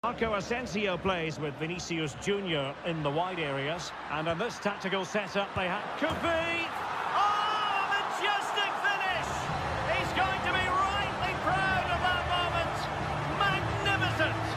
Marco Asensio plays with Vinicius Junior in the wide areas. And in this tactical setup, they have... Could be!